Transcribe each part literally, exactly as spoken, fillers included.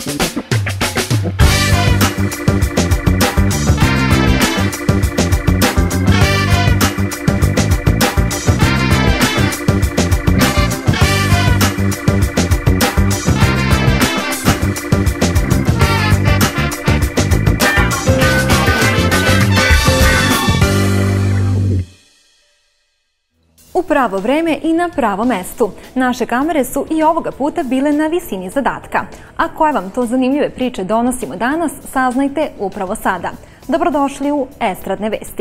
U pravo vreme i na pravom mestu. Naše kamere su i ovoga puta bile na visini zadatka. A koje vam to zanimljive priče donosimo danas, saznajte upravo sada. Dobrodošli u Estradne vesti.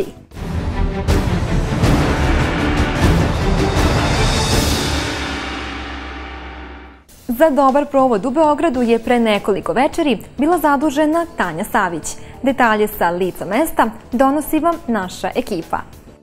Za dobar provod u Beogradu je pre nekoliko večeri bila zadužena Tanja Savić. Detalje sa lica mesta donosi vam naša ekipa.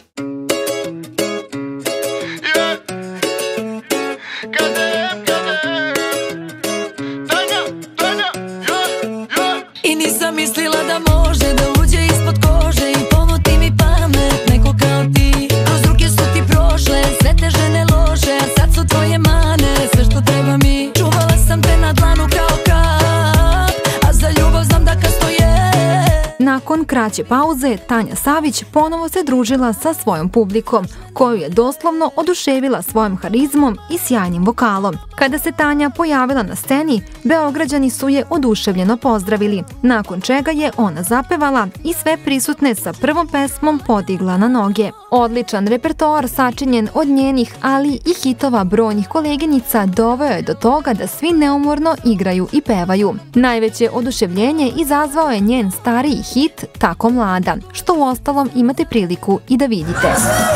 I nisam mislila da može da uđe ispod kože i pomuti mi pamet neko kao ti. Kroz ruke su ti prošle sve te žene loše, a sad su tvoje mane sve što treba mi. Čuvala sam te na dlanu kao kap, a za ljubav znam da kasno je. Nakon kraće pauze, Tanja Savić ponovo se družila sa svojom publikom, koju je doslovno oduševila svojom harizmom i sjajnim vokalom. Kada se Tanja pojavila na sceni, Beograđani su je oduševljeno pozdravili, nakon čega je ona zapevala i sve prisutne sa prvom pesmom podigla na noge. Odličan repertoar sačinjen od njenih, ali i hitova brojnih koleginica doveo je do toga da svi neumorno igraju i pevaju. Najveće oduševljenje izazvao je njen stariji hit Tako mlada, što uostalom imate priliku i da vidite.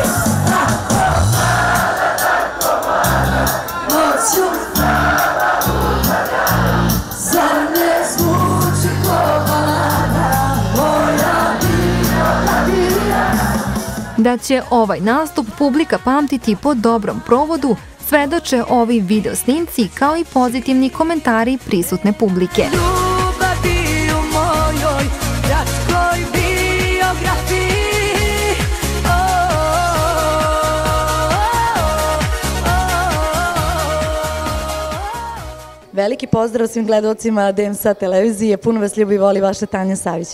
Da će ovaj nastup publika pamtiti po dobrom provodu, svedoče ovi video snimci kao i pozitivni komentari prisutne publike. Veliki pozdrav svim gledalcima D M S televizije. Puno vas ljubi i voli vaša Tanja Savić.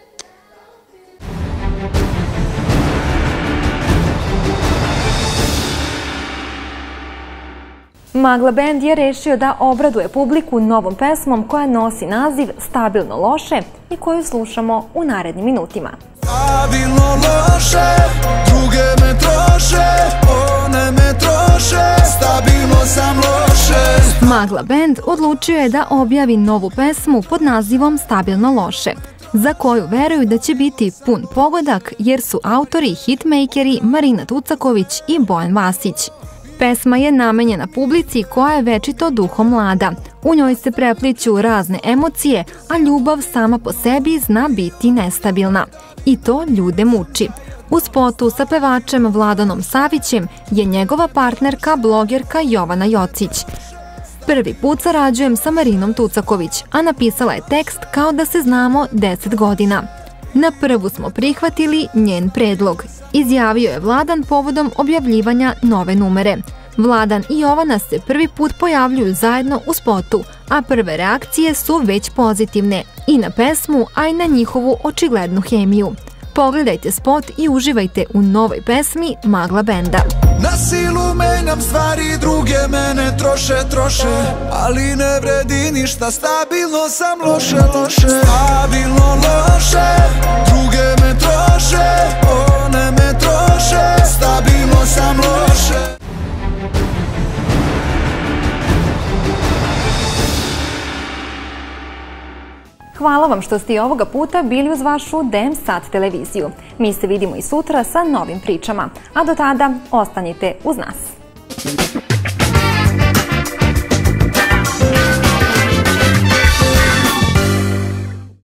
Magla band je rešio da obraduje publiku novom pesmom koja nosi naziv Stabilno loše i koju slušamo u narednim minutima. Stabilno loše, druge me troše, one me troše, stabilno sam loše. Magla band odlučio je da objavi novu pesmu pod nazivom Stabilno loše, za koju veruju da će biti pun pogodak jer su autori i hitmakeri Marina Tucaković i Bojan Vasić. Pesma je namenjena publici koja je večito duhom mlada. U njoj se prepliću razne emocije, a ljubav sama po sebi zna biti nestabilna. I to ljude muči. U spotu sa pevačem Vladanom Savićem je njegova partnerka, blogerka Jovana Jocić. Prvi put sarađujem sa Marinom Tucaković, a napisala je tekst kao da se znamo deset godina. Na prvu smo prihvatili njen predlog, izjavio je Vladan povodom objavljivanja nove numere. Vladan i Jovana se prvi put pojavljuju zajedno u spotu, a prve reakcije su već pozitivne i na pesmu, a i na njihovu očiglednu hemiju. Pogledajte spot i uživajte u novoj pesmi Magla benda. Na silu menjam stvari, druge mene troše, troše, ali ne vredi ništa, stabilno sam loše, loše. Stabilno loše, druge me troše, one me troše, stabilno sam loše. Hvala vam što ste i ovoga puta bili uz vašu D M Sat televiziju. Mi se vidimo i sutra sa novim pričama, a do tada ostanite uz nas.